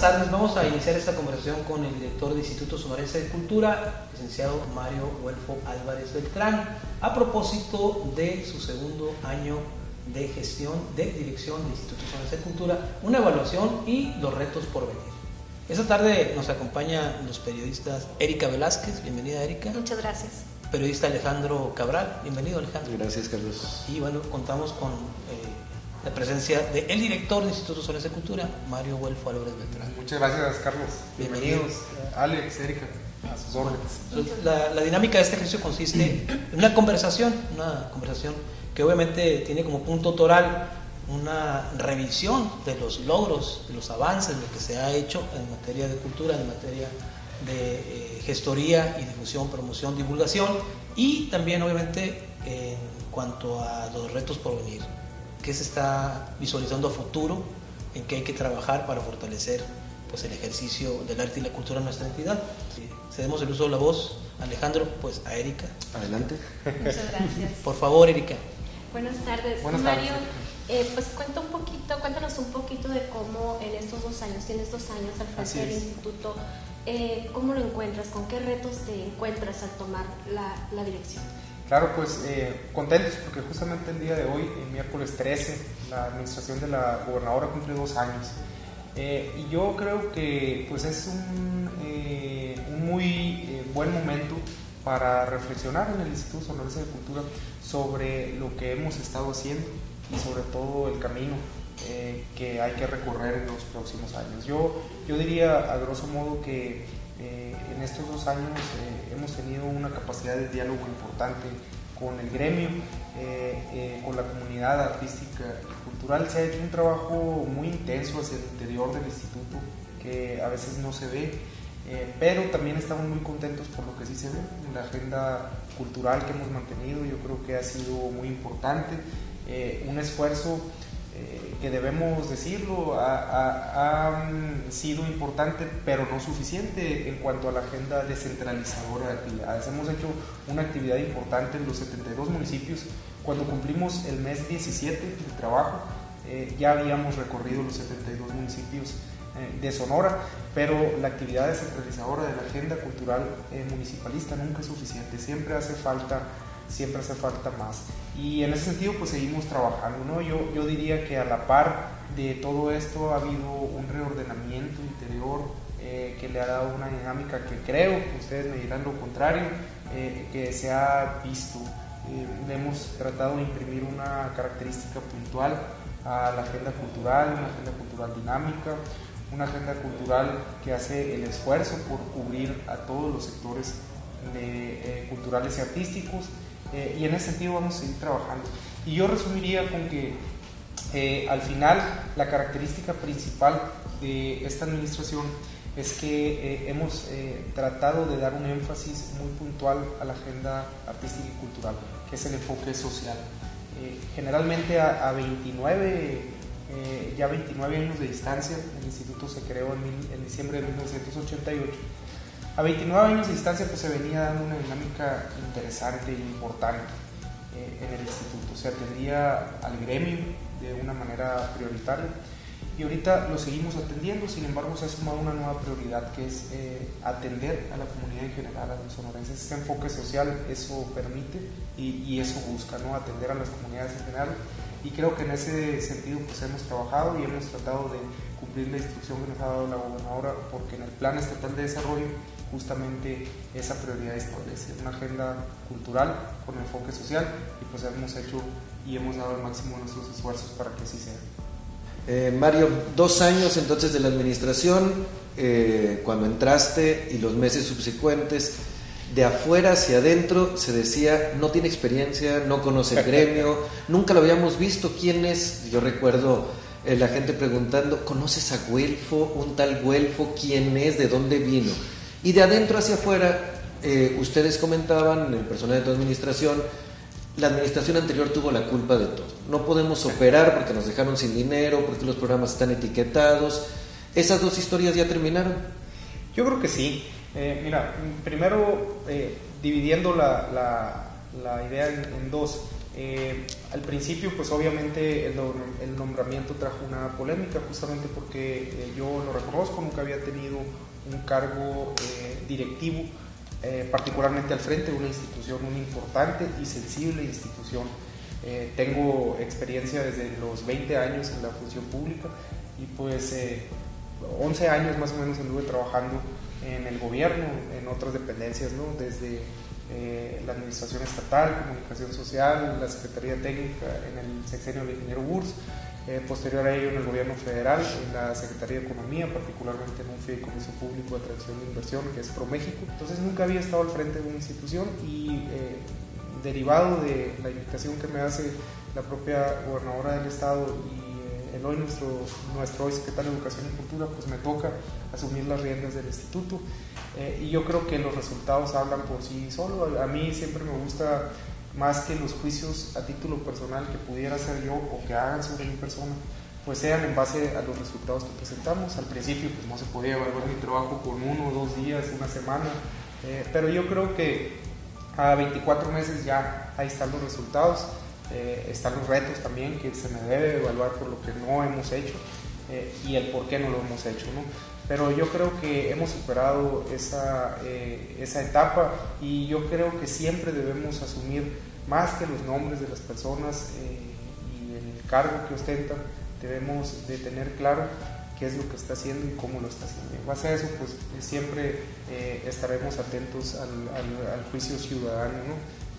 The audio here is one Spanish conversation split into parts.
tardes. Vamos a iniciar esta conversación con el director del Instituto Sonorense de Cultura, licenciado Mario Guelfo Álvarez Beltrán, a propósito de su segundo año de gestión de dirección del Instituto Sonorense de Cultura, una evaluación y los retos por venir. Esta tarde nos acompañan los periodistas Erika Velázquez, bienvenida Erika. Muchas gracias. Periodista Alejandro Cabral, bienvenido Alejandro. Gracias Carlos. Y bueno, contamos con la presencia del director del Instituto Sonorense de Cultura, Mario Guelfo Álvarez Beltrán. Muchas gracias Carlos. Bienvenidos Alex, Erika, a sus órdenes. La dinámica de este ejercicio consiste en una conversación que obviamente tiene como punto toral una revisión de los logros, de los avances, de lo que se ha hecho en materia de cultura, en materia de gestoría y difusión, promoción, divulgación, y también obviamente en cuanto a los retos por venir, qué se está visualizando a futuro, en qué hay que trabajar para fortalecer pues el ejercicio del arte y la cultura en nuestra entidad. Cedemos el uso de la voz, Alejandro, pues a Erika. Adelante. Muchas gracias. Por favor, Erika. Buenas tardes. Mario, pues cuéntanos un poquito de cómo en estos 2 años, tienes 2 años al frente del instituto, ¿cómo lo encuentras? ¿Con qué retos te encuentras al tomar la dirección? Claro, pues contentos porque justamente el día de hoy, el miércoles 13, la administración de la gobernadora cumple 2 años. Y yo creo que pues es un muy buen momento para reflexionar en el Instituto Sonorense de Cultura sobre lo que hemos estado haciendo y sobre todo el camino que hay que recorrer en los próximos años. Yo diría a grosso modo que en estos 2 años hemos tenido una capacidad de diálogo importante con el gremio, con la comunidad artística y cultural. Se ha hecho un trabajo muy intenso hacia el interior del instituto que a veces no se ve, pero también estamos muy contentos por lo que sí se ve. La agenda cultural que hemos mantenido yo creo que ha sido muy importante, un esfuerzo que debemos decirlo, ha sido importante pero no suficiente en cuanto a la agenda descentralizadora de actividades. Hemos hecho una actividad importante en los 72 municipios. Cuando cumplimos el mes 17 de trabajo, ya habíamos recorrido los 72 municipios de Sonora, pero la actividad descentralizadora de la agenda cultural municipalista nunca es suficiente, siempre hace falta más, y en ese sentido pues seguimos trabajando, ¿no? Yo diría que a la par de todo esto ha habido un reordenamiento interior que le ha dado una dinámica que creo, ustedes me dirán lo contrario, que se ha visto. Le hemos tratado de imprimir una característica puntual a la agenda cultural, una agenda cultural dinámica, una agenda cultural que hace el esfuerzo por cubrir a todos los sectores culturales y artísticos, y en ese sentido vamos a seguir trabajando. Y yo resumiría con que al final la característica principal de esta administración es que hemos tratado de dar un énfasis muy puntual a la agenda artística y cultural, que es el enfoque social. Generalmente a 29 años de distancia, el instituto se creó en diciembre de 1988. A 29 años de distancia pues se venía dando una dinámica interesante e importante en el instituto. Se atendía al gremio de una manera prioritaria y ahorita lo seguimos atendiendo. Sin embargo, se ha sumado una nueva prioridad, que es atender a la comunidad en general, a los sonorenses. Este enfoque social eso permite y eso busca, ¿no? Atender a las comunidades en general, y creo que en ese sentido pues hemos trabajado y hemos tratado de cumplir la instrucción que nos ha dado la gobernadora, porque en el Plan Estatal de Desarrollo justamente esa prioridad establece una agenda cultural con enfoque social, y pues hemos hecho y hemos dado el máximo de nuestros esfuerzos para que así sea. Mario, 2 años entonces de la administración, cuando entraste y los meses subsecuentes, de afuera hacia adentro se decía no tiene experiencia, no conoce el gremio, nunca lo habíamos visto. ¿Quién es? Yo recuerdo la gente preguntando, ¿conoces a Guelfo? Un tal Guelfo, ¿quién es? ¿De dónde vino? Y de adentro hacia afuera, ustedes comentaban, el personal de tu administración, la administración anterior tuvo la culpa de todo. No podemos operar porque nos dejaron sin dinero, porque los programas están etiquetados. ¿Esas 2 historias ya terminaron? Yo creo que sí. Mira, primero dividiendo la idea en 2. Al principio, pues obviamente el nombramiento trajo una polémica, justamente porque yo lo reconozco, nunca había tenido un cargo directivo, particularmente al frente de una institución, una importante y sensible institución. Tengo experiencia desde los 20 años en la función pública y pues 11 años más o menos anduve trabajando en el gobierno, en otras dependencias, ¿no? Desde la administración estatal, comunicación social, la Secretaría Técnica en el sexenio del ingeniero Burs, posterior a ello en el gobierno federal, en la Secretaría de Economía, particularmente en un fideicomiso público de atracción de inversión que es ProMéxico. Entonces nunca había estado al frente de una institución y derivado de la invitación que me hace la propia gobernadora del estado y hoy nuestro hoy secretario de Educación y Cultura, pues me toca asumir las riendas del instituto, y yo creo que los resultados hablan por sí solos. A mí siempre me gusta, más que los juicios a título personal que pudiera hacer yo o que hagan sobre mi persona, pues sean en base a los resultados que presentamos. Al principio pues no se podía evaluar mi trabajo con 1 o 2 días, una semana, pero yo creo que a 24 meses ya ahí están los resultados. Están los retos también que se me debe evaluar por lo que no hemos hecho y el por qué no lo hemos hecho, ¿no? Pero yo creo que hemos superado esa etapa y yo creo que siempre debemos asumir más que los nombres de las personas y el cargo que ostentan. Debemos de tener claro qué es lo que está haciendo y cómo lo está haciendo. En base a eso, pues siempre estaremos atentos al juicio ciudadano, ¿no?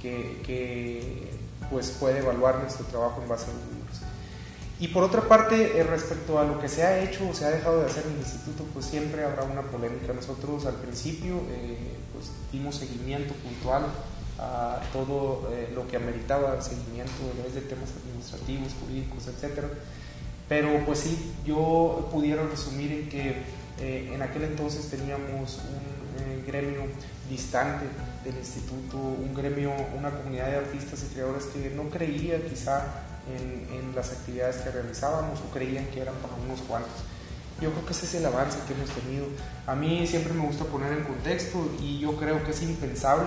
que pues puede evaluar nuestro trabajo en base a los números. Y por otra parte, respecto a lo que se ha hecho o se ha dejado de hacer en el instituto, pues siempre habrá una polémica. Nosotros al principio pues dimos seguimiento puntual a todo lo que ameritaba seguimiento desde temas administrativos, jurídicos, etcétera. Pero pues sí, yo pudiera resumir en que en aquel entonces teníamos un gremio distante del instituto, un gremio, una comunidad de artistas y creadores que no creía quizá en las actividades que realizábamos o creían que eran para unos cuantos. Yo creo que ese es el avance que hemos tenido. A mí siempre me gusta poner en contexto y yo creo que es impensable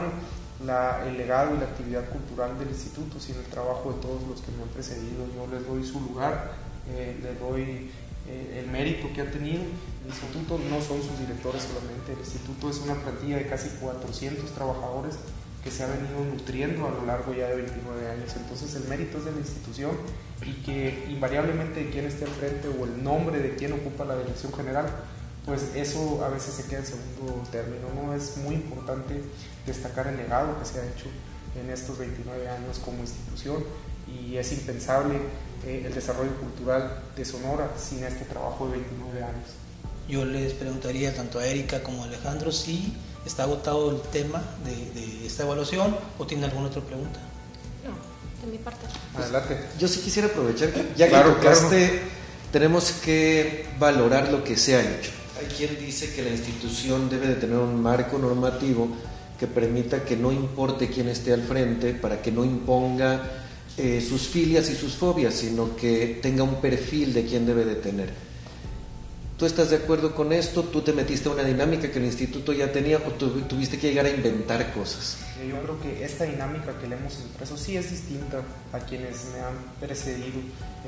el legado y la actividad cultural del instituto sin el trabajo de todos los que me han precedido. Yo les doy su lugar, les doy el mérito que ha tenido. El instituto no son sus directores solamente, el instituto es una plantilla de casi 400 trabajadores que se ha venido nutriendo a lo largo ya de 29 años. Entonces el mérito es de la institución y que invariablemente de quien esté al frente o el nombre de quien ocupa la dirección general, pues eso a veces se queda en segundo término, ¿no? Es muy importante destacar el legado que se ha hecho en estos 29 años como institución y es impensable el desarrollo cultural de Sonora sin este trabajo de 29 años. Yo les preguntaría tanto a Erika como a Alejandro si está agotado el tema de esta evaluación o tiene alguna otra pregunta. No, de mi parte. Adelante. Yo sí quisiera aprovechar que ya que tocaste, tenemos que valorar lo que se ha hecho. Hay quien dice que la institución debe de tener un marco normativo que permita que no importe quién esté al frente, para que no imponga sus filias y sus fobias, sino que tenga un perfil de quién debe de tener. ¿Tú estás de acuerdo con esto? ¿Tú te metiste a una dinámica que el instituto ya tenía o tuviste que llegar a inventar cosas? Yo creo que esta dinámica que le hemos impreso sí es distinta a quienes me han precedido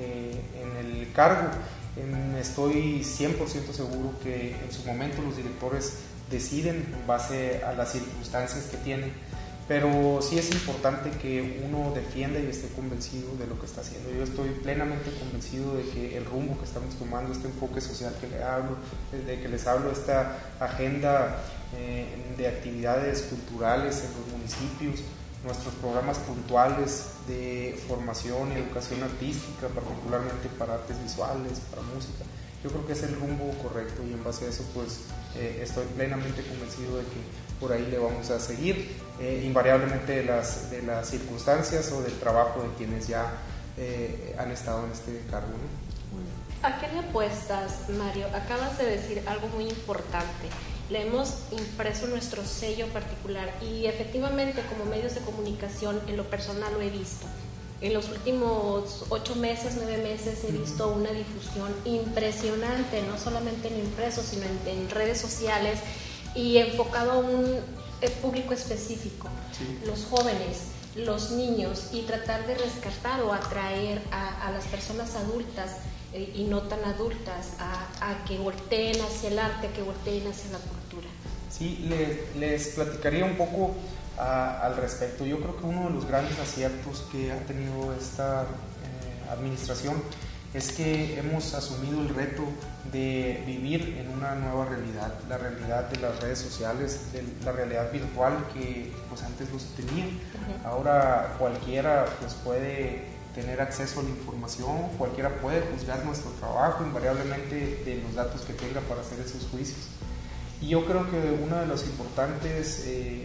en el cargo. Estoy 100% seguro que en su momento los directores deciden en base a las circunstancias que tienen, pero sí es importante que uno defienda y esté convencido de lo que está haciendo. Yo estoy plenamente convencido de que el rumbo que estamos tomando, este enfoque social que les hablo, esta agenda de actividades culturales en los municipios, nuestros programas puntuales de formación y educación artística, particularmente para artes visuales, para música, yo creo que es el rumbo correcto y en base a eso pues estoy plenamente convencido de que por ahí le vamos a seguir, invariablemente de las circunstancias o del trabajo de quienes ya han estado en este cargo, ¿no? ¿A qué le apuestas, Mario? Acabas de decir algo muy importante. Le hemos impreso nuestro sello particular y efectivamente como medios de comunicación en lo personal lo he visto. En los últimos 8 meses, 9 meses he visto una difusión impresionante, no solamente en impreso, sino en redes sociales y enfocado a un público específico, sí. Los jóvenes, los niños y tratar de rescatar o atraer a las personas adultas y no tan adultas a que volteen hacia el arte, a que volteen hacia la cultura? Sí, les platicaría un poco al respecto. Yo creo que uno de los grandes aciertos que ha tenido esta administración es que hemos asumido el reto de vivir en una nueva realidad, la realidad de las redes sociales, de la realidad virtual que pues antes no se tenía. Ahora cualquiera pues puede tener acceso a la información, cualquiera puede juzgar nuestro trabajo invariablemente de los datos que tenga para hacer esos juicios. Y yo creo que una de las importantes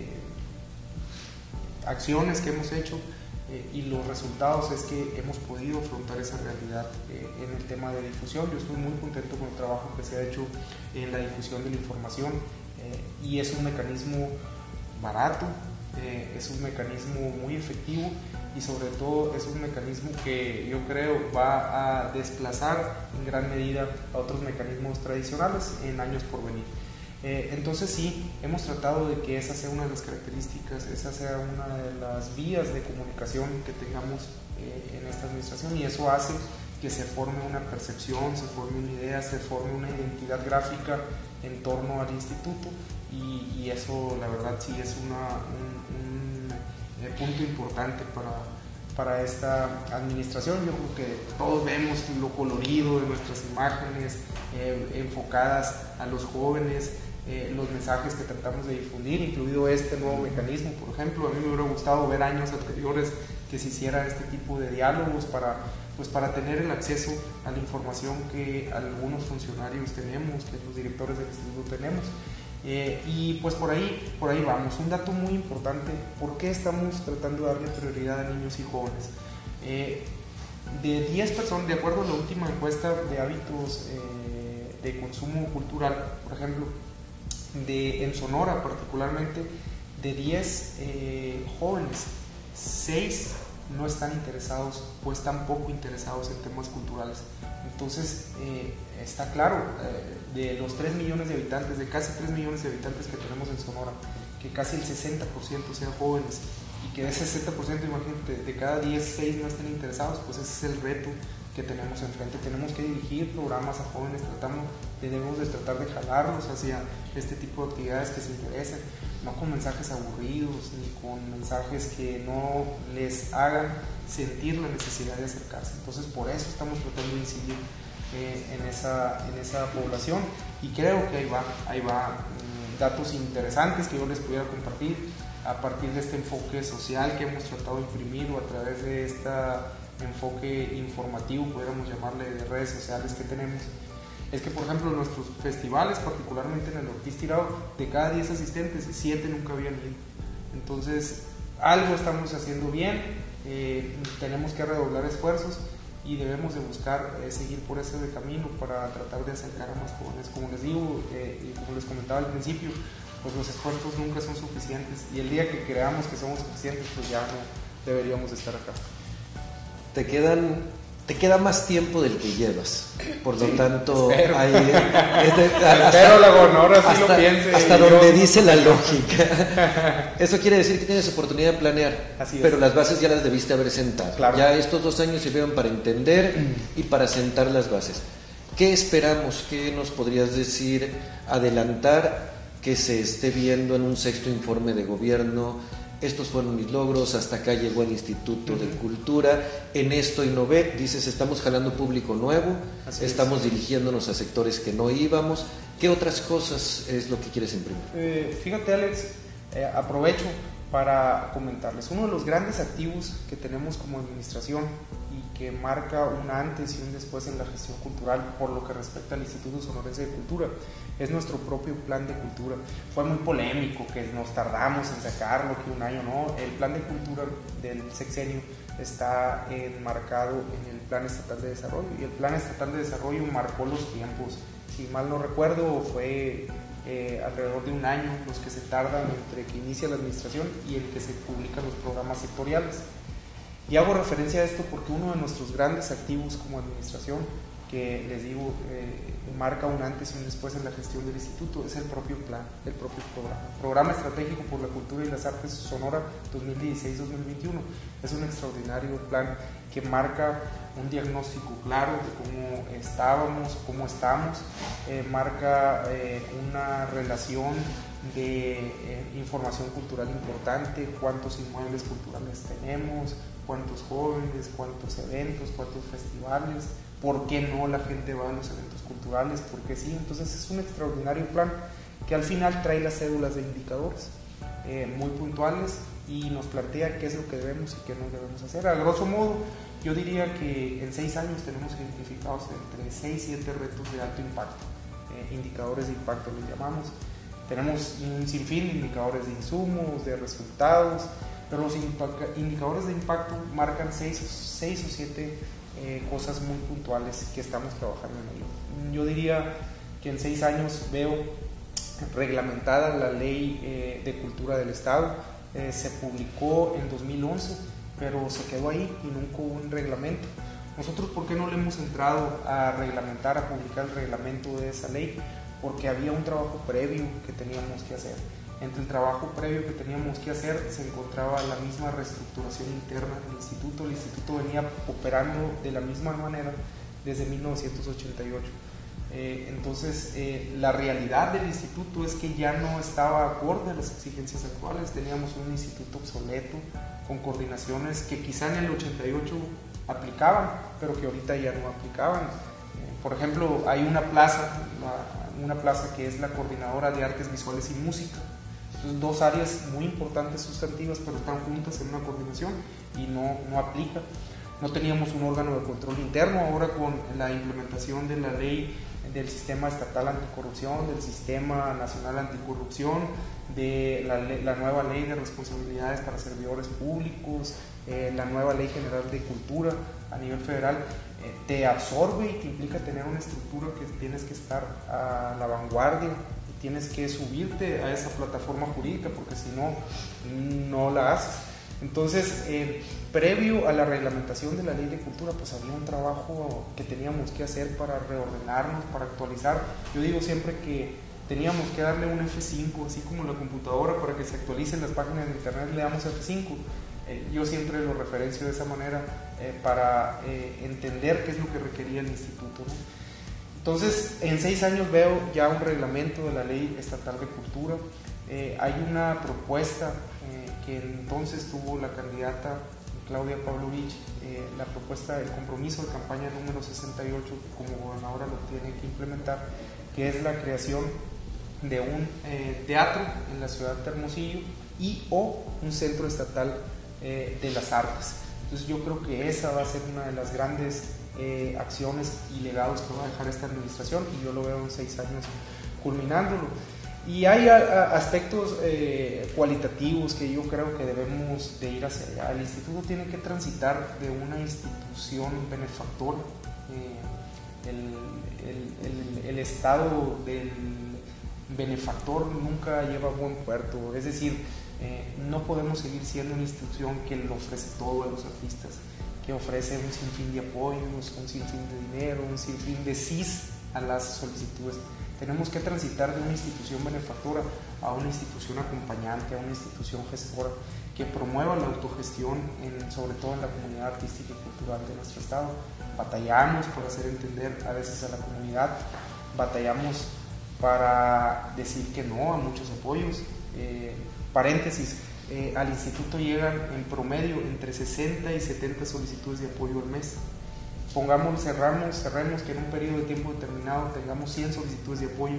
acciones que hemos hecho y los resultados es que hemos podido afrontar esa realidad en el tema de difusión. Yo estoy muy contento con el trabajo que se ha hecho en la difusión de la información y es un mecanismo barato, es un mecanismo muy efectivo y sobre todo es un mecanismo que yo creo va a desplazar en gran medida a otros mecanismos tradicionales en años por venir. Entonces sí, hemos tratado de que esa sea una de las características, esa sea una de las vías de comunicación que tengamos en esta administración, y eso hace que se forme una percepción, se forme una idea, se forme una identidad gráfica en torno al instituto, y eso la verdad sí es un punto importante para esta administración. Yo creo que todos vemos lo colorido de nuestras imágenes enfocadas a los jóvenes, los mensajes que tratamos de difundir, incluido este nuevo mecanismo. Por ejemplo, a mí me hubiera gustado ver años anteriores que se hiciera este tipo de diálogos para tener el acceso a la información que algunos funcionarios tenemos, que los directores del instituto tenemos. Y pues por ahí vamos. Un dato muy importante: ¿por qué estamos tratando de darle prioridad a niños y jóvenes? De 10 personas, de acuerdo a la última encuesta de hábitos de consumo cultural, por ejemplo, en Sonora particularmente, de 10 jóvenes, 6 no están interesados o están poco interesados en temas culturales. Entonces está claro, de los 3 millones de habitantes, de casi 3 millones de habitantes que tenemos en Sonora, que casi el 60% sean jóvenes, y que de ese 60%, imagínate, de cada 10, 6 no estén interesados. Pues ese es el reto que tenemos enfrente. Tenemos que dirigir programas a jóvenes, debemos de tratar de jalarlos hacia este tipo de actividades que se interesen, no con mensajes aburridos ni con mensajes que no les hagan sentir la necesidad de acercarse. Entonces por eso estamos tratando de incidir en esa población, y creo que ahí va datos interesantes que yo les pudiera compartir a partir de este enfoque social que hemos tratado de imprimir, o a través de este enfoque informativo, pudiéramos llamarle, de redes sociales que tenemos. Es que, por ejemplo, en nuestros festivales, particularmente en el Ortiz Tirado, de cada 10 asistentes, 7 nunca habían ido. Entonces algo estamos haciendo bien, tenemos que redoblar esfuerzos y debemos de buscar seguir por ese camino para tratar de acercar a más jóvenes. Como les digo y como les comentaba al principio, pues los esfuerzos nunca son suficientes, y el día que creamos que somos suficientes, pues ya no deberíamos estar acá. Te queda más tiempo del que llevas, por lo tanto espero. Espero la gobernadora sí lo piense, hasta donde dice la lógica. Eso quiere decir que tienes oportunidad de planear, pero las bases ya las debiste haber sentado. Claro. Ya estos 2 años sirvieron para entender y para sentar las bases. ¿Qué esperamos? ¿Qué nos podrías decir, adelantar, que se esté viendo en un 6º informe de gobierno? Estos fueron mis logros, hasta acá llegó el Instituto de Cultura, en esto innové. Dices, estamos jalando público nuevo, estamos dirigiéndonos a sectores que no íbamos. ¿Qué otras cosas es lo que quieres imprimir? Fíjate, Alex, aprovecho para comentarles. Uno de los grandes activos que tenemos como administración y que marca un antes y un después en la gestión cultural por lo que respecta al Instituto Sonorense de Cultura es nuestro propio plan de cultura. Fue muy polémico que nos tardamos en sacarlo, que un año no. El plan de cultura del sexenio está enmarcado en el Plan Estatal de Desarrollo, y el Plan Estatal de Desarrollo marcó los tiempos. Si mal no recuerdo, fue alrededor de un año los que se tardan entre que inicia la administración y el que se publican los programas sectoriales. Y hago referencia a esto porque uno de nuestros grandes activos como administración, que les digo, marca un antes y un después en la gestión del instituto, es el propio plan, el propio programa estratégico por la cultura y las artes Sonora 2016-2021. Es un extraordinario plan que marca un diagnóstico claro de cómo estábamos, cómo estamos, marca una relación de información cultural importante, cuántos inmuebles culturales tenemos, cuántos jóvenes, cuántos eventos, cuántos festivales, por qué no la gente va a los eventos culturales, por qué sí. Entonces es un extraordinario plan que al final trae las cédulas de indicadores muy puntuales y nos plantea qué es lo que debemos y qué no debemos hacer. A grosso modo, yo diría que en 6 años tenemos identificados entre 6 y 7 retos de alto impacto, indicadores de impacto les llamamos. Tenemos un sinfín de indicadores de insumos, de resultados, pero los indicadores de impacto marcan 6 o 7 cosas muy puntuales que estamos trabajando en ello. Yo diría que en 6 años veo reglamentada la ley de cultura del Estado. Se publicó en 2011, pero se quedó ahí y nunca hubo un reglamento. Nosotros, ¿por qué no le hemos entrado a reglamentar, a publicar el reglamento de esa ley? Porque había un trabajo previo que teníamos que hacer. Entre el trabajo previo que teníamos que hacer se encontraba la misma reestructuración interna del instituto. El instituto venía operando de la misma manera desde 1988. Entonces, la realidad del instituto es que ya no estaba acorde a las exigencias actuales. Teníamos un instituto obsoleto, con coordinaciones que quizá en el 88 aplicaban, pero que ahorita ya no aplicaban. Por ejemplo, hay una plaza que es la coordinadora de artes visuales y música. Entonces, 2 áreas muy importantes, sustantivas, pero están juntas en una coordinación y no aplica. No teníamos un órgano de control interno. Ahora, con la implementación de la ley del sistema estatal anticorrupción, del sistema nacional anticorrupción, de la nueva ley de responsabilidades para servidores públicos, la nueva ley general de cultura a nivel federal, te absorbe y te implica tener una estructura que tienes que estar a la vanguardia y tienes que subirte a esa plataforma jurídica, porque si no, no la haces. Entonces, previo a la reglamentación de la ley de cultura, pues había un trabajo que teníamos que hacer para reordenarnos, para actualizar. Yo digo siempre que teníamos que darle un F5, así como la computadora, para que se actualicen las páginas de internet, le damos F5. Yo siempre lo referencio de esa manera para entender qué es lo que requería el instituto, ¿no? Entonces, en 6 años veo ya un reglamento de la Ley Estatal de Cultura. Hay una propuesta que entonces tuvo la candidata Claudia Pavlovich, la propuesta del compromiso de campaña número 68, que como gobernadora lo tiene que implementar, que es la creación de un teatro en la ciudad de Hermosillo y o un centro estatal de las artes. Entonces yo creo que esa va a ser una de las grandes acciones y legados que va a dejar esta administración, y yo lo veo en 6 años culminándolo. Y hay aspectos cualitativos que yo creo que debemos de ir hacia allá. El instituto tiene que transitar de una institución benefactora. El estado del benefactor nunca lleva a buen puerto. Es decir, no podemos seguir siendo una institución que le ofrece todo a los artistas, que ofrece un sinfín de apoyos, un sinfín de dinero, un sinfín de sís a las solicitudes. Tenemos que transitar de una institución benefactora a una institución acompañante, a una institución gestora que promueva la autogestión, sobre todo en la comunidad artística y cultural de nuestro estado. Batallamos por hacer entender a veces a la comunidad, batallamos para decir que no a muchos apoyos. Paréntesis, al instituto llegan en promedio entre 60 y 70 solicitudes de apoyo al mes. Cerremos que en un periodo de tiempo determinado tengamos 100 solicitudes de apoyo.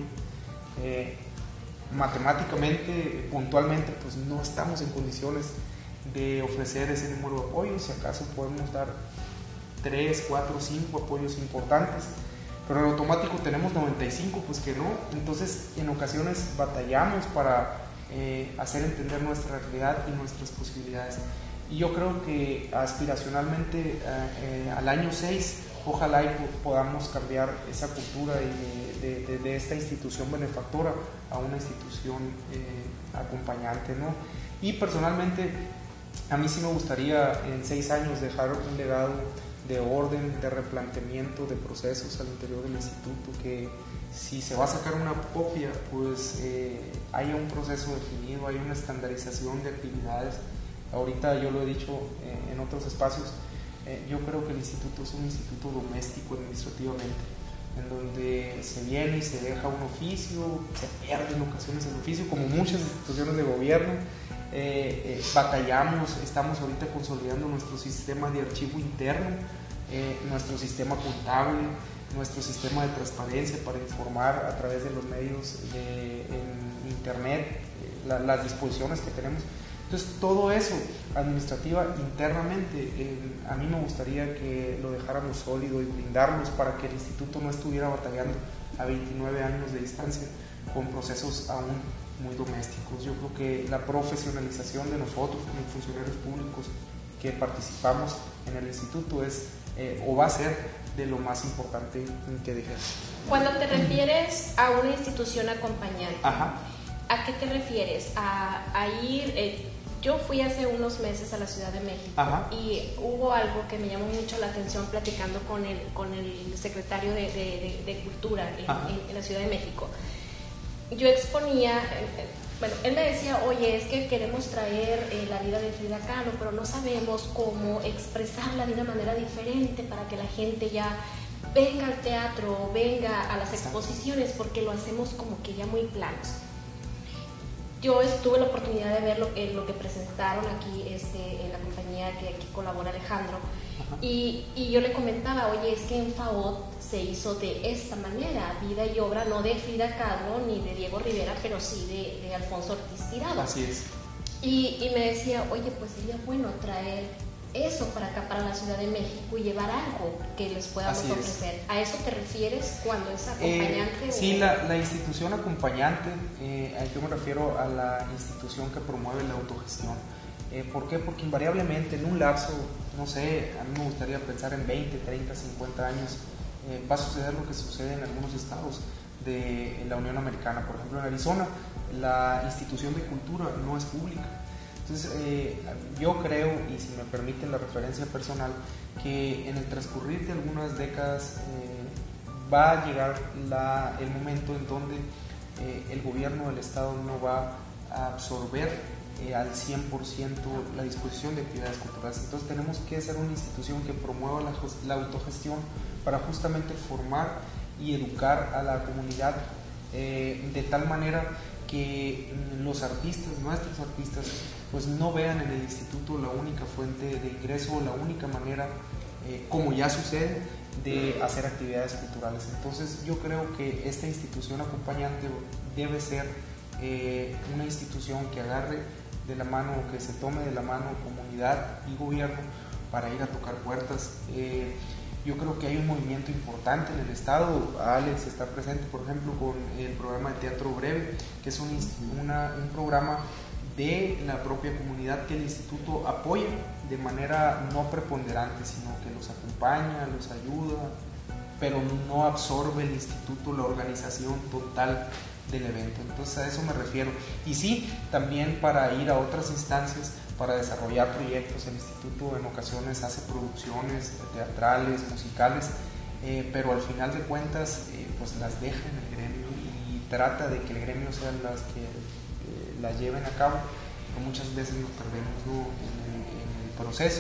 Matemáticamente, puntualmente, pues no estamos en condiciones de ofrecer ese número de apoyos. Si acaso podemos dar 3, 4, 5 apoyos importantes, pero en automático tenemos 95, pues que no. Entonces, en ocasiones batallamos para hacer entender nuestra realidad y nuestras posibilidades. Y yo creo que aspiracionalmente al año 6 ojalá y podamos cambiar esa cultura de esta institución benefactora a una institución acompañante, ¿no? Y personalmente a mí sí me gustaría en 6 años dejar un legado de orden, de replanteamiento de procesos al interior del instituto, que si se va a sacar una copia, pues haya un proceso definido, haya una estandarización de actividades. Ahorita yo lo he dicho en otros espacios, yo creo que el instituto es un instituto doméstico administrativamente, en donde se viene y se deja un oficio, se pierde en ocasiones el oficio, como muchas instituciones de gobierno. Batallamos, estamos ahorita consolidando nuestro sistema de archivo interno, nuestro sistema contable, nuestro sistema de transparencia para informar a través de los medios en internet las disposiciones que tenemos. Entonces todo eso administrativa internamente, a mí me gustaría que lo dejáramos sólido y blindarnos para que el instituto no estuviera batallando a 29 años de distancia con procesos aún muy domésticos. Yo creo que la profesionalización de nosotros como funcionarios públicos que participamos en el instituto es o va a ser de lo más importante que dejar. Cuando te refieres a una institución acompañante, ajá, ¿a qué te refieres? ¿A ir? Yo fui hace unos meses a la Ciudad de México, ajá, y hubo algo que me llamó mucho la atención platicando con el secretario de Cultura en la Ciudad de México. Yo exponía, bueno, él me decía, oye, es que queremos traer la vida de Frida Kahlo, pero no sabemos cómo expresarla de una manera diferente para que la gente ya venga al teatro, venga a las exposiciones, porque lo hacemos como que ya muy planos. Yo tuve la oportunidad de ver lo que presentaron aquí en la compañía que aquí colabora Alejandro, y yo le comentaba, oye, es que en FAOT se hizo de esta manera, vida y obra no de Frida Kahlo ni de Diego Rivera, pero sí de Alfonso Ortiz Tirado. Así es. Y me decía, oye, pues sería bueno traer eso para acá, para la Ciudad de México, y llevar algo que les podamos ofrecer. ¿A eso te refieres cuando es acompañante? Sí, la institución acompañante, yo me refiero a la institución que promueve la autogestión. ¿Por qué? Porque invariablemente en un lapso, no sé, a mí me gustaría pensar en 20, 30, 50 años, va a suceder lo que sucede en algunos estados de la Unión Americana. Por ejemplo, en Arizona, la institución de cultura no es pública. Entonces, yo creo, y si me permiten la referencia personal, que en el transcurrir de algunas décadas va a llegar el momento en donde el gobierno del Estado no va a absorber al 100% la disposición de actividades culturales. Entonces tenemos que ser una institución que promueva la autogestión para justamente formar y educar a la comunidad de tal manera que los artistas, nuestros artistas, pues no vean en el instituto la única fuente de ingreso, la única manera, como ya sucede, de hacer actividades culturales. Entonces yo creo que esta institución acompañante debe ser una institución que agarre de la mano, que se tome de la mano comunidad y gobierno para ir a tocar puertas. Yo creo que hay un movimiento importante en el estado. Alex está presente, por ejemplo, con el programa de Teatro Breve, que es un programa de la propia comunidad que el instituto apoya de manera no preponderante, sino que los acompaña, los ayuda, pero no absorbe el instituto la organización total del evento. Entonces a eso me refiero. Y sí, también para ir a otras instancias, para desarrollar proyectos. El instituto en ocasiones hace producciones teatrales, musicales, pero al final de cuentas pues las deja en el gremio y trata de que el gremio sean las que las lleven a cabo, pero muchas veces nos perdemos, ¿no?, en el proceso.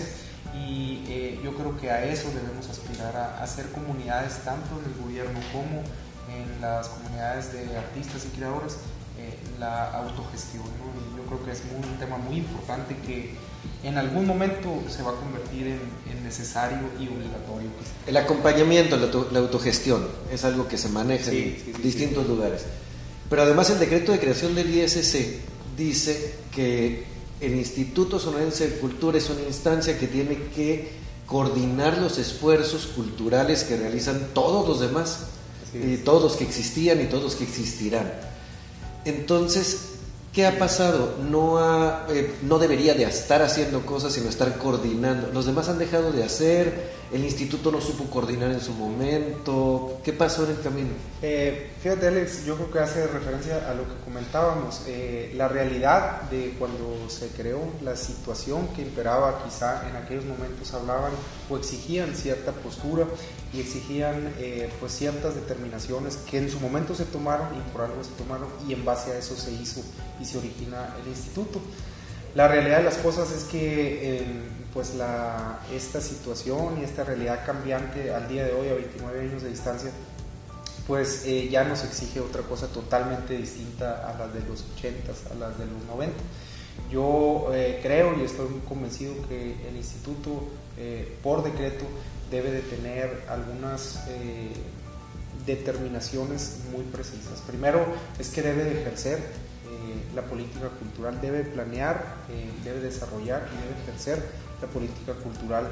Y yo creo que a eso debemos aspirar, a hacer comunidades tanto en el gobierno como en las comunidades de artistas y creadores, la autogestión, ¿no? Y yo creo que es un tema muy importante que en algún momento se va a convertir en necesario y obligatorio. El acompañamiento, la autogestión, es algo que se maneja en distintos lugares. Pero además el decreto de creación del ISC dice que el Instituto Sonorense de Cultura es una instancia que tiene que coordinar los esfuerzos culturales que realizan todos los demás, y todos los que existían y todos los que existirán. Entonces, ¿qué ha pasado? No debería de estar haciendo cosas, sino estar coordinando. Los demás han dejado de hacer, ¿El instituto no supo coordinar en su momento? ¿Qué pasó en el camino? Fíjate, Alex, yo creo que hace referencia a lo que comentábamos. La realidad de cuando se creó, la situación que imperaba quizá en aquellos momentos hablaban o exigían cierta postura y exigían pues ciertas determinaciones que en su momento se tomaron y por algo se tomaron, y en base a eso se hizo y se origina el instituto. La realidad de las cosas es que pues esta situación y esta realidad cambiante al día de hoy, a 29 años de distancia, pues ya nos exige otra cosa totalmente distinta a las de los 80s, a las de los 90. Yo creo y estoy muy convencido que el instituto, por decreto, debe de tener algunas determinaciones muy precisas. Primero es que debe de ejercer la política cultural, debe planear, debe desarrollar y debe ejercer la política cultural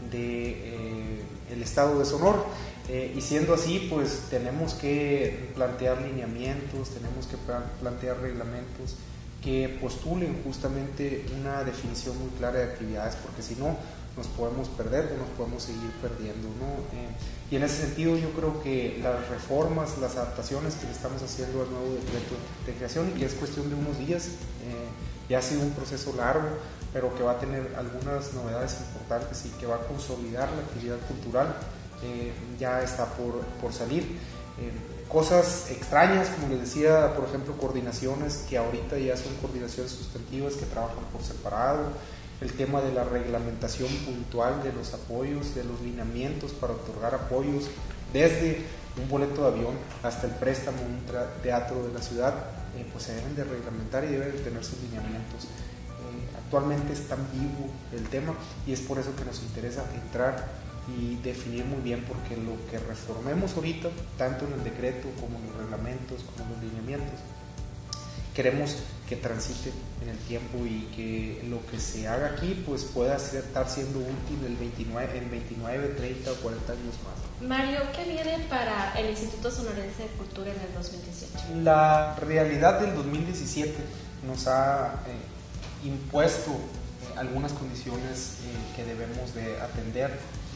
del estado de Sonora, y siendo así, pues tenemos que plantear lineamientos, tenemos que plantear reglamentos que postulen justamente una definición muy clara de actividades, porque si no nos podemos perder o nos podemos seguir perdiendo, ¿no? Y en ese sentido yo creo que las reformas, las adaptaciones que le estamos haciendo al nuevo decreto de creación, y que es cuestión de unos días, ya ha sido un proceso largo, pero que va a tener algunas novedades importantes y que va a consolidar la actividad cultural, ya está por salir. Cosas extrañas, como les decía, por ejemplo, coordinaciones que ahorita ya son coordinaciones sustantivas que trabajan por separado, el tema de la reglamentación puntual de los apoyos, de los lineamientos para otorgar apoyos, desde un boleto de avión hasta el préstamo de un teatro de la ciudad, pues se deben de reglamentar y deben de tener sus lineamientos. Actualmente es tan vivo el tema y es por eso que nos interesa entrar y definir muy bien, porque lo que reformemos ahorita, tanto en el decreto como en los reglamentos, como en los lineamientos, queremos que transite en el tiempo y que lo que se haga aquí pues pueda estar siendo útil en 29, 30 o 40 años más. Mario, ¿qué viene para el Instituto Sonorense de Cultura en el 2018? La realidad del 2017 nos ha impuesto algunas condiciones que debemos de atender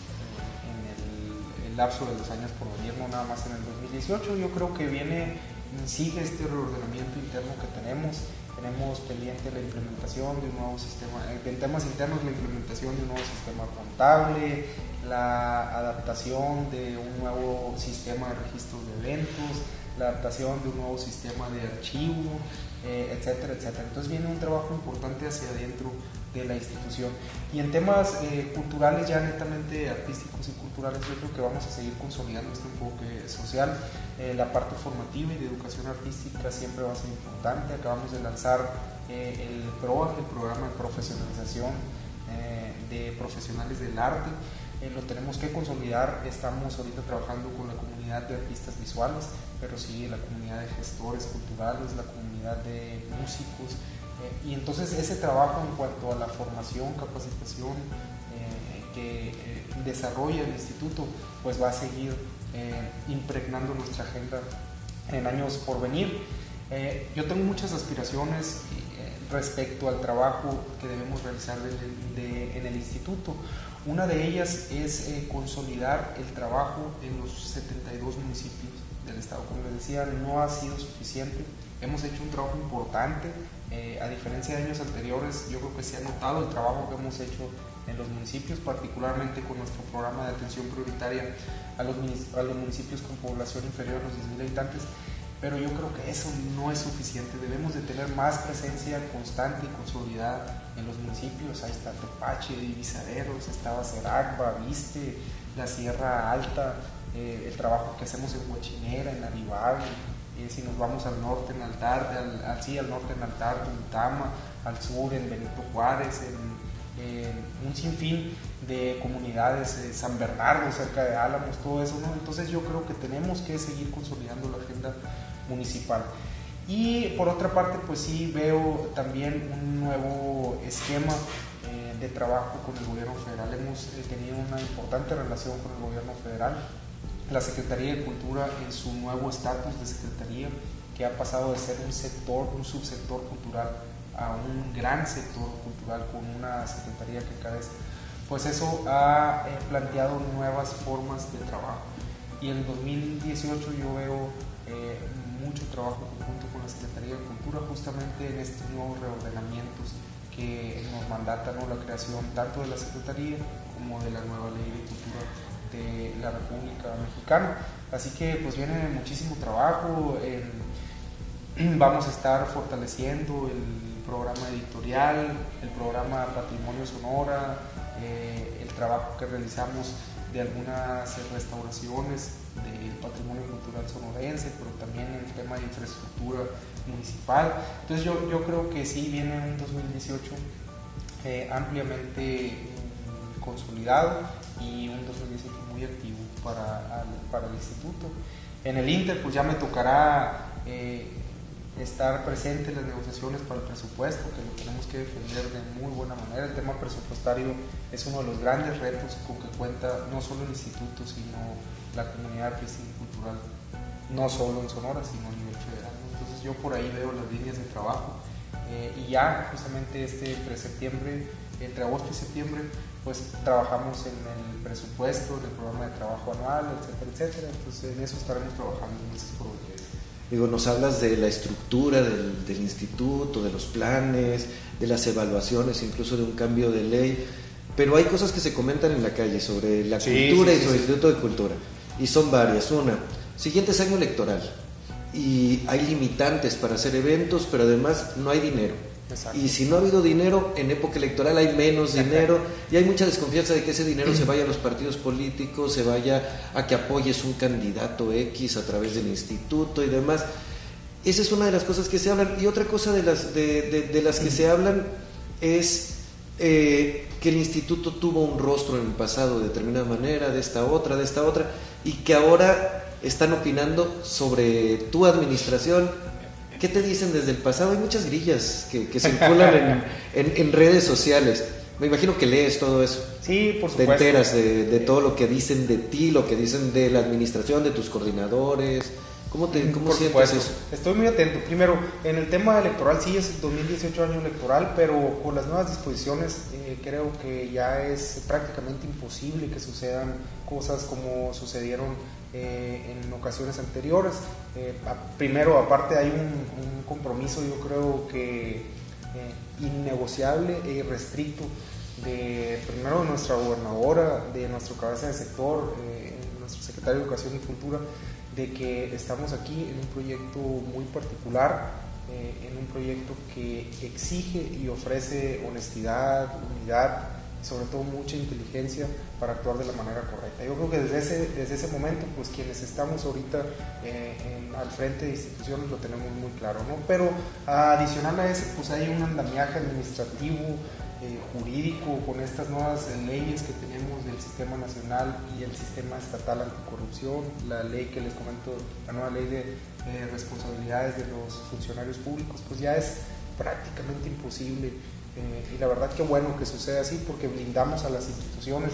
en el lapso de los años por venir, no nada más en el 2018. Yo creo que sigue este reordenamiento interno que tenemos pendiente la implementación de un nuevo sistema, en temas internos la implementación de un nuevo sistema contable, la adaptación de un nuevo sistema de registros de eventos, la adaptación de un nuevo sistema de archivo, etcétera, etcétera. Entonces viene un trabajo importante hacia adentro de la institución. Y en temas culturales, ya netamente artísticos y culturales, yo creo que vamos a seguir consolidando este enfoque social. La parte formativa y de educación artística siempre va a ser importante. Acabamos de lanzar el PROA, el programa de profesionalización de profesionales del arte. Lo tenemos que consolidar. Estamos ahorita trabajando con la comunidad de artistas visuales, pero sí la comunidad de gestores culturales, la comunidad de músicos, y entonces ese trabajo en cuanto a la formación, capacitación que desarrolla el instituto, pues va a seguir impregnando nuestra agenda en años por venir. Yo tengo muchas aspiraciones respecto al trabajo que debemos realizar en el instituto. Una de ellas es consolidar el trabajo en los 72 municipios del estado. Como les decía, no ha sido suficiente. Hemos hecho un trabajo importante. A diferencia de años anteriores, yo creo que se ha notado el trabajo que hemos hecho en los municipios, particularmente con nuestro programa de atención prioritaria a los municipios con población inferior a los 10,000 habitantes. Pero yo creo que eso no es suficiente. Debemos de tener más presencia constante y consolidada en los municipios. Ahí está Tepache, Ibizareros, está Baceragba, Viste, la Sierra Alta, el trabajo que hacemos en Huachinera, en Arivague, si nos vamos al norte en Altar, al norte en Altar, Tuntama, al sur en Benito Juárez, en un sinfín de comunidades, San Bernardo, cerca de Álamos, todo eso, ¿no? Entonces yo creo que tenemos que seguir consolidando la agenda municipal. Y por otra parte, pues sí veo también un nuevo esquema de trabajo con el gobierno federal. Hemos tenido una importante relación con el gobierno federal. La Secretaría de Cultura, en su nuevo estatus de secretaría, que ha pasado de ser un subsector cultural a un gran sector cultural, con una secretaría que encabeza pues eso ha planteado nuevas formas de trabajo. Y en 2018 yo veo mucho trabajo conjunto con la Secretaría de Cultura justamente en estos nuevos reordenamientos que nos mandatan, ¿no?, la creación tanto de la Secretaría como de la nueva Ley de Cultura de la República Mexicana. Así que pues viene muchísimo trabajo. Vamos a estar fortaleciendo el programa editorial, el programa Patrimonio Sonora, el trabajo que realizamos de algunas restauraciones del patrimonio cultural sonorense, pero también el tema de infraestructura municipal. Entonces yo creo que sí viene un 2018 ampliamente consolidado y un 2018 muy activo para el instituto. En el Inter pues ya me tocará estar presente en las negociaciones para el presupuesto, que lo tenemos que defender de muy buena manera. El tema presupuestario es uno de los grandes retos con que cuenta no solo el instituto, sino la comunidad artística y cultural, no solo en Sonora, sino a nivel federal. Entonces yo por ahí veo las líneas de trabajo y ya justamente entre septiembre, entre agosto y septiembre, pues trabajamos en el presupuesto, en el programa de trabajo anual, etcétera, etcétera. Entonces en eso estaremos trabajando en esos proyectos. Digo, nos hablas de la estructura del instituto, de los planes, de las evaluaciones, incluso de un cambio de ley, pero hay cosas que se comentan en la calle sobre la cultura y sobre el Instituto de Cultura, y son varias. Una, siguiente es año electoral, y hay limitantes para hacer eventos, pero además no hay dinero. Exacto. Y si no ha habido dinero, en época electoral hay menos dinero y hay mucha desconfianza de que ese dinero se vaya a los partidos políticos, se vaya a que apoyes un candidato X a través del instituto y demás. Esa es una de las cosas que se hablan. Y otra cosa de las que se hablan es que el instituto tuvo un rostro en el pasado de determinada manera, de esta otra, y que ahora están opinando sobre tu administración. ¿Qué te dicen desde el pasado? Hay muchas grillas que circulan en redes sociales. Me imagino que lees todo eso. Sí, por supuesto. Te enteras de todo lo que dicen de ti, lo que dicen de la administración, de tus coordinadores. ¿Cómo sientes eso? Estoy muy atento. Primero, en el tema electoral, sí es 2018 año electoral, pero con las nuevas disposiciones creo que ya es prácticamente imposible que sucedan cosas como sucedieron en ocasiones anteriores. Primero, aparte hay un compromiso, yo creo que innegociable e irrestricto primero de nuestra gobernadora, de nuestro cabeza de sector, nuestro secretario de Educación y Cultura, de que estamos aquí en un proyecto muy particular, en un proyecto que exige y ofrece honestidad, unidad, sobre todo mucha inteligencia para actuar de la manera correcta. Yo creo que desde ese momento, pues quienes estamos ahorita al frente de instituciones lo tenemos muy claro, ¿no? Pero adicional a eso, pues hay un andamiaje administrativo, jurídico, con estas nuevas leyes que tenemos del sistema nacional y el sistema estatal anticorrupción, la ley que les comento, la nueva ley de responsabilidades de los funcionarios públicos, pues ya es prácticamente imposible. Y la verdad que bueno que suceda así, porque blindamos a las instituciones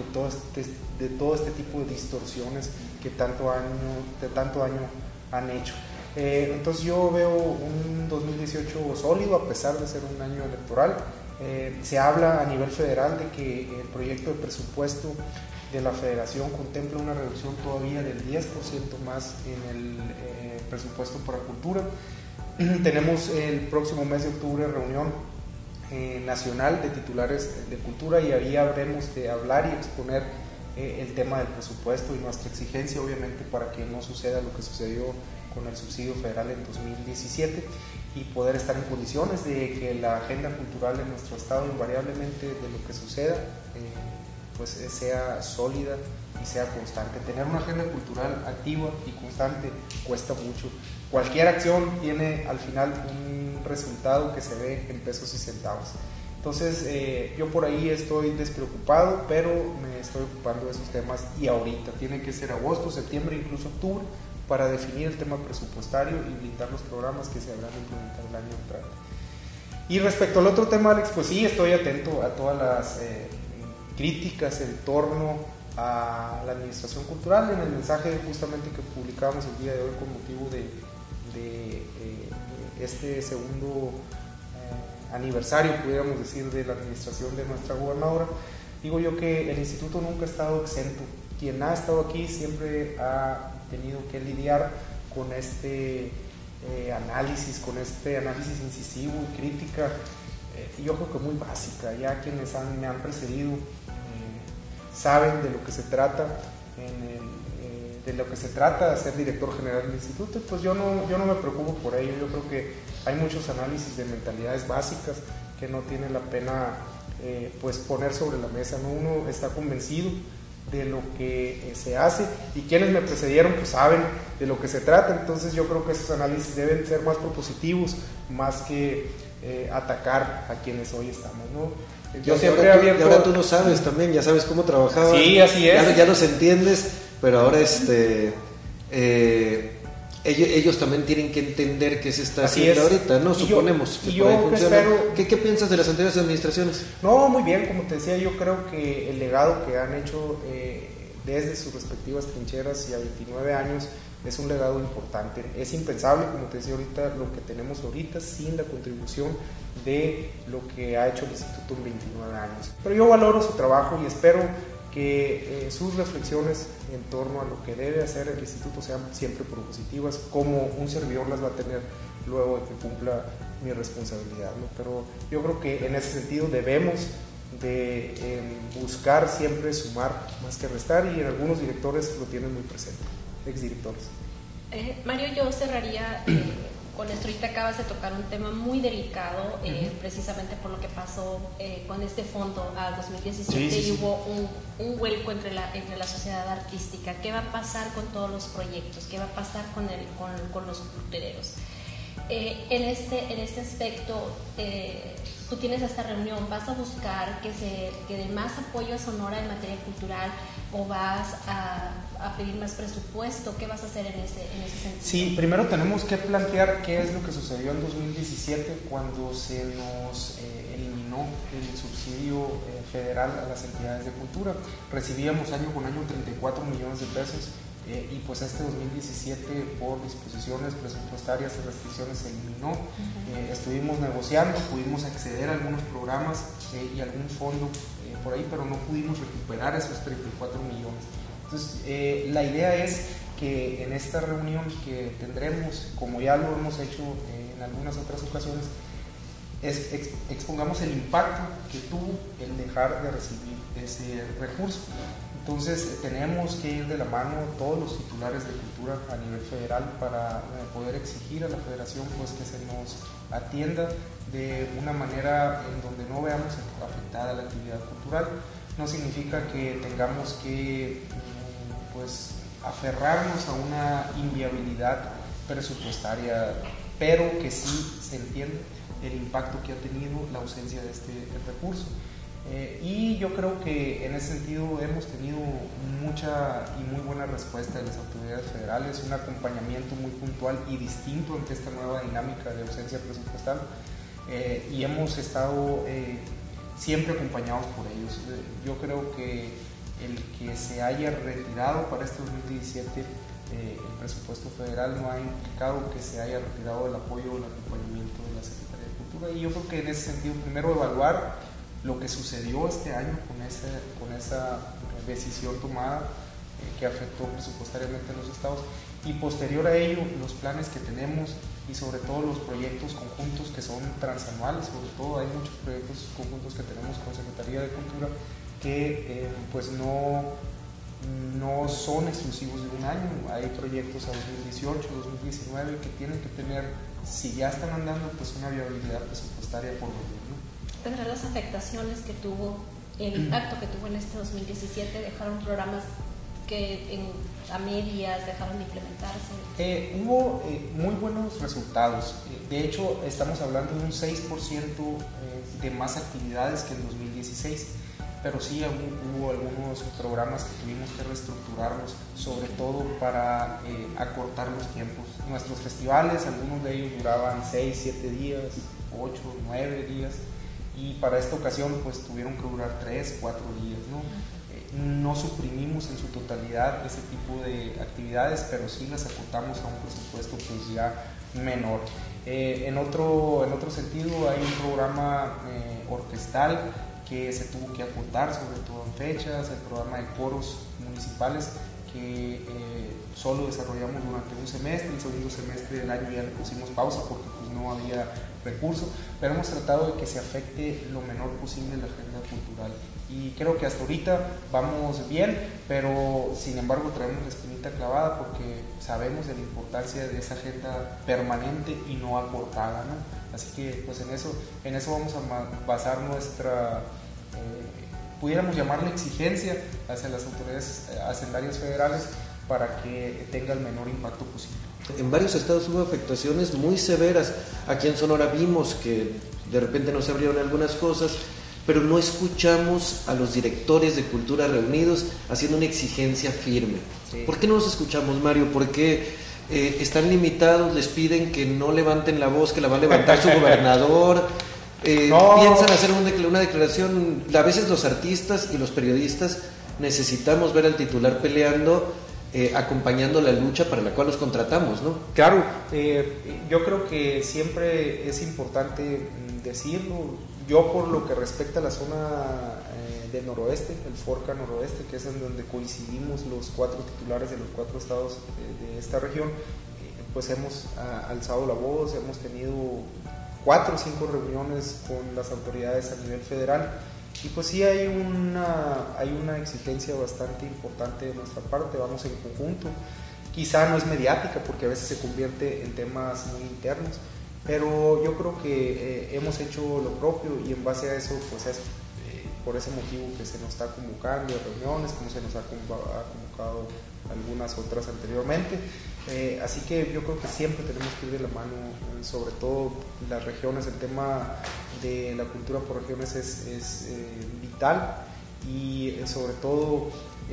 de todo este tipo de distorsiones que tanto daño han hecho. Entonces yo veo un 2018 sólido a pesar de ser un año electoral. Se habla a nivel federal de que el proyecto de presupuesto de la federación contempla una reducción todavía del 10% más en el presupuesto para cultura. Tenemos el próximo mes de octubre reunión nacional de titulares de cultura y ahí habremos de hablar y exponer el tema del presupuesto y nuestra exigencia, obviamente, para que no suceda lo que sucedió con el subsidio federal en 2017 y poder estar en condiciones de que la agenda cultural en nuestro estado, invariablemente de lo que suceda, pues sea sólida y sea constante. Tener una agenda cultural activa y constante cuesta mucho. Cualquier acción tiene al final un resultado que se ve en pesos y centavos. Entonces yo por ahí estoy despreocupado, pero me estoy ocupando de esos temas y ahorita tiene que ser agosto, septiembre, incluso octubre, para definir el tema presupuestario y blindar los programas que se habrán de implementar el año entrante. Y respecto al otro tema, Alex, pues sí, estoy atento a todas las críticas en torno a la administración cultural. En el mensaje justamente que publicamos el día de hoy con motivo de este segundo aniversario, pudiéramos decir, de la administración de nuestra gobernadora, Digo yo que el instituto nunca ha estado exento. Quien ha estado aquí siempre ha tenido que lidiar con este análisis incisivo y crítica, yo creo que muy básica. Ya quienes me han precedido saben de lo que se trata de ser director general del instituto. Pues yo no me preocupo por ello. Yo creo que hay muchos análisis de mentalidades básicas que no tiene la pena pues poner sobre la mesa, ¿no? Uno está convencido de lo que se hace, y quienes me precedieron pues saben de lo que se trata. Entonces yo creo que esos análisis deben ser más propositivos, más que atacar a quienes hoy estamos, ¿no? Yo siempre he abierto... Y ahora tú lo sabes también, ya sabes cómo trabajabas. Sí, así es. Ya los entiendes, pero ahora ellos también tienen que entender qué se está haciendo ahorita, ¿no? Suponemos que por ahí funciona. ¿Qué piensas de las anteriores administraciones? No, muy bien, como te decía, yo creo que el legado que han hecho desde sus respectivas trincheras y a 29 años es un legado importante. Es impensable, como te decía ahorita, lo que tenemos ahorita sin la contribución de lo que ha hecho el instituto en 29 años. Pero yo valoro su trabajo y espero que sus reflexiones en torno a lo que debe hacer el instituto sean siempre propositivas, como un servidor las va a tener luego de que cumpla mi responsabilidad, ¿no? Pero yo creo que en ese sentido debemos de buscar siempre sumar más que restar, y en algunos directores lo tienen muy presente, exdirectores. Mario, yo cerraría con esto. Ahorita acabas de tocar un tema muy delicado, precisamente por lo que pasó con este fondo al 2017, y hubo un vuelco entre la sociedad artística. ¿Qué va a pasar con todos los proyectos? ¿Qué va a pasar con los frutereros? En este aspecto, tú tienes esta reunión, ¿vas a buscar que dé más apoyo a Sonora en materia cultural, o vas a pedir más presupuesto? ¿Qué vas a hacer en ese sentido? Sí, primero tenemos que plantear qué es lo que sucedió en 2017 cuando se nos eliminó el subsidio federal a las entidades de cultura. Recibíamos año con año 34 millones de pesos. Y pues este 2017 por disposiciones presupuestarias y restricciones se eliminó. Estuvimos negociando, pudimos acceder a algunos programas y algún fondo por ahí, pero no pudimos recuperar esos 34 millones. Entonces la idea es que en esta reunión que tendremos, como ya lo hemos hecho en algunas otras ocasiones, expongamos el impacto que tuvo el dejar de recibir ese recurso. Entonces tenemos que ir de la mano todos los titulares de cultura a nivel federal para poder exigir a la federación pues que se nos atienda de una manera en donde no veamos afectada la actividad cultural. No significa que tengamos que pues aferrarnos a una inviabilidad presupuestaria, pero que sí se entiende el impacto que ha tenido la ausencia de este recurso. Y yo creo que en ese sentido hemos tenido mucha y muy buena respuesta de las autoridades federales, un acompañamiento muy puntual y distinto ante esta nueva dinámica de ausencia presupuestal, y hemos estado siempre acompañados por ellos. Yo creo que el que se haya retirado para este 2017 el presupuesto federal no ha implicado que se haya retirado el apoyo o el acompañamiento de la Secretaría de Cultura, y yo creo que en ese sentido primero evaluar lo que sucedió este año con esa decisión tomada que afectó presupuestariamente a los estados, y posterior a ello los planes que tenemos y sobre todo los proyectos conjuntos que son transanuales. Sobre todo hay muchos proyectos conjuntos que tenemos con Secretaría de Cultura que pues no son exclusivos de un año. Hay proyectos a 2018, 2019 que tienen que tener, si ya están andando, pues una viabilidad presupuestaria por medio, ¿no? Tendrá las afectaciones que tuvo, el impacto que tuvo en este 2017, dejaron programas que a medias dejaron de implementarse. Hubo muy buenos resultados. De hecho, estamos hablando de un 6% de más actividades que en 2016, pero sí hubo algunos programas que tuvimos que reestructurarlos, sobre todo para acortar los tiempos. Nuestros festivales, algunos de ellos duraban 6, 7 días, 8, 9 días, y para esta ocasión pues tuvieron que durar 3, 4 días, ¿no? No suprimimos en su totalidad ese tipo de actividades, pero sí las acotamos a un presupuesto pues ya menor. En otro sentido, hay un programa orquestal que se tuvo que acortar, sobre todo en fechas, el programa de coros municipales que solo desarrollamos durante un semestre, el segundo semestre del año ya le pusimos pausa porque pues, no había recursos, pero hemos tratado de que se afecte lo menor posible la agenda cultural. Y creo que hasta ahorita vamos bien, pero sin embargo traemos la espinita clavada porque sabemos de la importancia de esa agenda permanente y no acortada, ¿no? Así que pues en eso vamos a basar nuestra, pudiéramos llamarle exigencia hacia las autoridades hacendarias federales para que tenga el menor impacto posible. En varios estados hubo afectaciones muy severas. Aquí en Sonora vimos que de repente no se abrieron algunas cosas, pero no escuchamos a los directores de cultura reunidos haciendo una exigencia firme. Sí. ¿Por qué no los escuchamos, Mario? ¿Por qué están limitados, les piden que no levanten la voz, que la va a levantar su gobernador? No. Piensan hacer una declaración. A veces los artistas y los periodistas necesitamos ver al titular peleando, acompañando la lucha para la cual los contratamos, ¿no? Claro, yo creo que siempre es importante decirlo. Yo, por lo que respecta a la zona del noroeste, el Forca noroeste, que es en donde coincidimos los 4 titulares de los 4 estados de esta región, pues hemos alzado la voz, hemos tenido 4 o 5 reuniones con las autoridades a nivel federal. Y pues sí hay una exigencia bastante importante de nuestra parte, vamos en conjunto. Quizá no es mediática porque a veces se convierte en temas muy internos, pero yo creo que hemos hecho lo propio y en base a eso pues es por ese motivo que se nos está convocando a reuniones, como se nos ha convocado algunas otras anteriormente. Así que yo creo que siempre tenemos que ir de la mano, sobre todo las regiones. El tema de la cultura por regiones es vital y sobre todo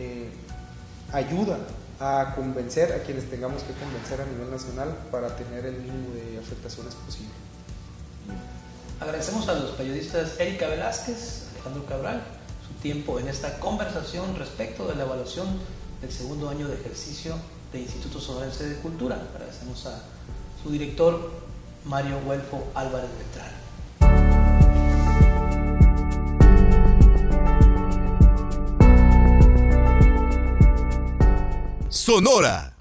ayuda a convencer a quienes tengamos que convencer a nivel nacional para tener el mínimo de afectaciones posible. Agradecemos a los periodistas Erika Velázquez, Alejandro Cabral, su tiempo en esta conversación respecto de la evaluación del segundo año de ejercicio de Instituto Sonorense de Cultura. Agradecemos a su director, Mario Huelfo Álvarez Beltrán. Sonora.